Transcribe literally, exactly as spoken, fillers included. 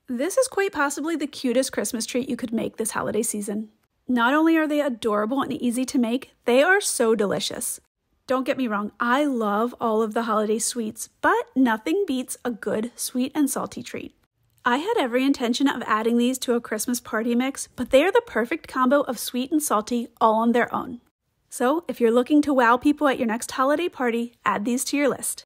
This is quite possibly the cutest Christmas treat you could make this holiday season. Not only are they adorable and easy to make, they are so delicious. Don't get me wrong, I love all of the holiday sweets, but nothing beats a good sweet and salty treat. I had every intention of adding these to a Christmas party mix, but they are the perfect combo of sweet and salty all on their own. So if you're looking to wow people at your next holiday party, add these to your list.